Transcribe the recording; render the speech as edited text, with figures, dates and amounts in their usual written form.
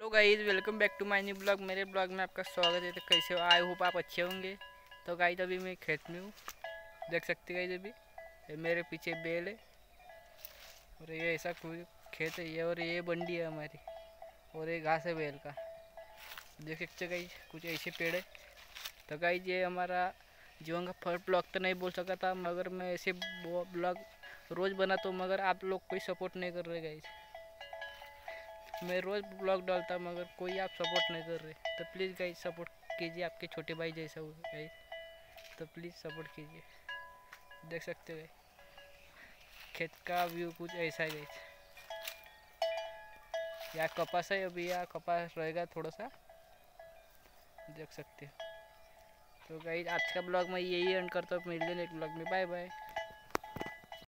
तो guys welcome back to my new blog. मेरे blog में आपका स्वागत है। तो कैसे हो? आई होप आप अच्छे होंगे। तो गाइस अभी मैं खेत में हूँ, देख सकते गाइस। अभी ये मेरे पीछे बेल है और ये ऐसा कोई खेत है ये, और ये बंडी है हमारी, और ये घास है बेल का, देख सकते गाइस। कुछ ऐसे पेड़ है। तो गाइस ये हमारा जीवन का फर्स्ट ब्लॉग तो नहीं बोल सका था, मगर मैं ऐसे ब्लॉग रोज़ बनाता हूँ, मगर आप लोग कोई सपोर्ट नहीं कर रहे गाइस। मैं रोज़ ब्लॉग डालता मगर कोई आप सपोर्ट नहीं कर रहे। तो प्लीज़ गाइस सपोर्ट कीजिए, आपके छोटे भाई जैसा हो गाइस। तो प्लीज़ सपोर्ट कीजिए। देख सकते हो खेत का व्यू कुछ ऐसा है गाइस। यहाँ कपास है, अभी यहाँ कपास रहेगा थोड़ा सा, देख सकते हो। तो गाइस आज का ब्लॉग मैं यही एंड करता हूँ। मिलते हैं एक ब्लॉग में। Bye bye.